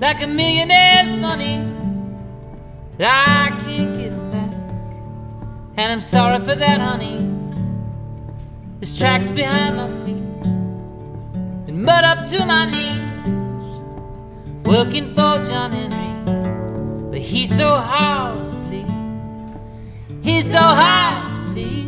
like a millionaire's money, but I can't get them back, and I'm sorry for that, honey. There's tracks behind my feet and mud up to my knees, working for John Henry, but he's so hard to please. He's so hard to please.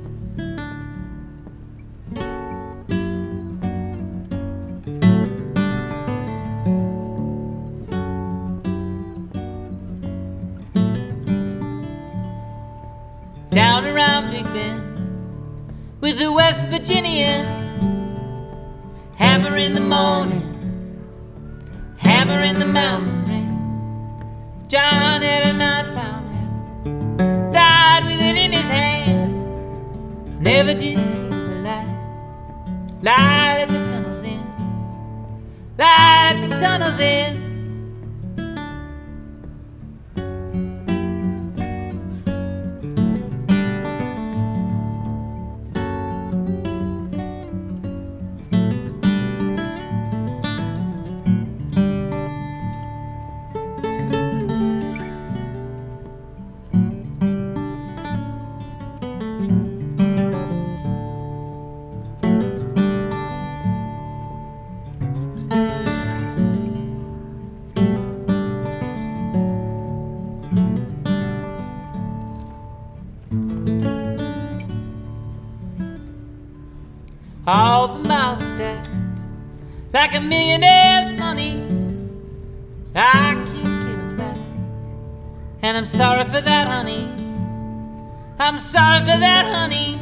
Down around Big Bend with the West Virginians, hammer in the morning, hammer in the mountain rain. John had a 9-pound hammer, died with it in his hand, never did see the light, light at the tunnel's end, light at the tunnel's end. All the miles stacked like a millionaire's money, I can't get them back, and I'm sorry for that, honey. I'm sorry for that, honey.